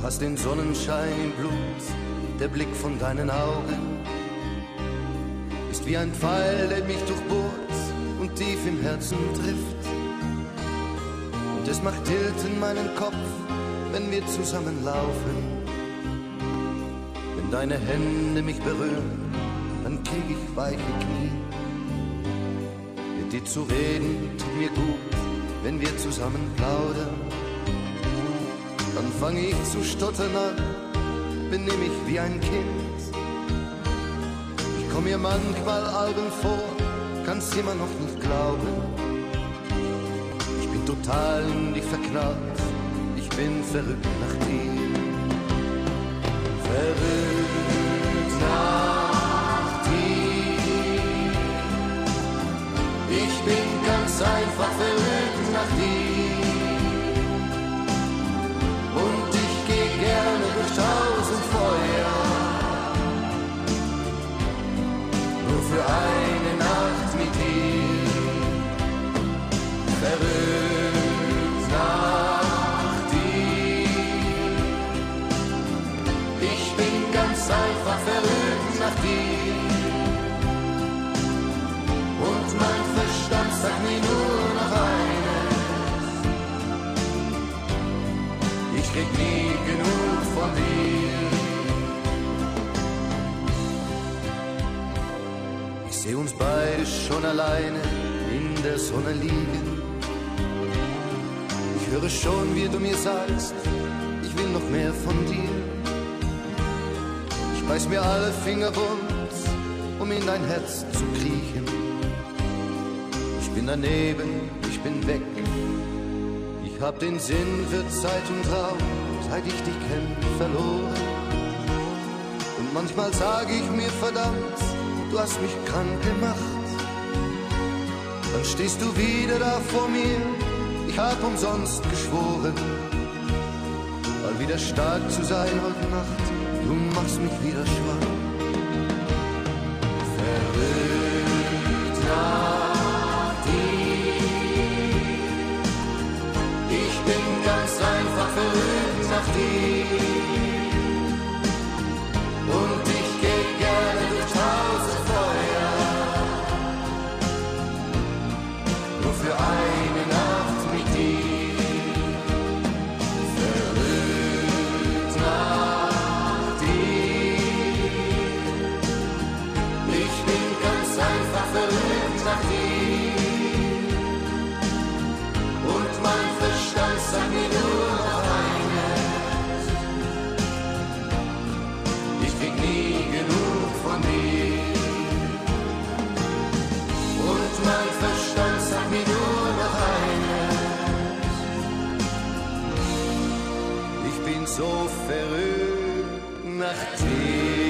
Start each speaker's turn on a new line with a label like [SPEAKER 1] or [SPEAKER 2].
[SPEAKER 1] hast den Sonnenschein im Blut, der Blick von deinen Augen ist wie ein Pfeil, der mich durchbohrt und tief im Herzen trifft. Und es macht Tilt in meinen Kopf, wenn wir zusammenlaufen. Wenn deine Hände mich berühren, dann krieg ich weiche Knie. Mit dir zu reden tut mir gut, wenn wir zusammen plaudern. Dann fang ich zu stottern an, benimm mich wie ein Kind. Ich komm mir manchmal albern vor, kann's immer noch nicht glauben. Ich bin total in dich verknallt, ich bin verrückt nach dir. Verrückt nach dir. Ich bin ganz einfach verrückt nach dir. Und ich geh gerne durch 1000 Feuer, nur für eine Nacht mit dir. Verrückt nach dir. Ich bin ganz einfach verrückt nach dir. Und mein Verstand sagt mir nur noch eines: ich krieg nie genug von dir. Ich seh uns beide schon alleine in der Sonne liegen. Ich höre schon, wie du mir sagst, ich will noch mehr von dir. Ich beiß mir alle Finger wund, um in dein Herz zu kriechen. Ich bin daneben, ich bin weg. Ich hab den Sinn für Zeit und Raum, seit ich dich kenn, verloren. Und manchmal sag ich mir, verdammt, du hast mich krank gemacht. Dann stehst du wieder da vor mir, ich hab umsonst geschworen, mal wieder stark zu sein heute Nacht, du machst mich wieder schwach. Verrückt nach dir. Ich bin ganz einfach verrückt nach dir. Und ich geh gerne durch 1000 Feuer, nur für eine Nacht mit dir. Verrückt nach dir. Ich bin ganz einfach verrückt nach dir. Und mein Verstand sagt mir nur noch eines: ich krieg nie genug von dir. Und mein Verstand sagt mir nur noch eines: ich bin so verrückt nach dir.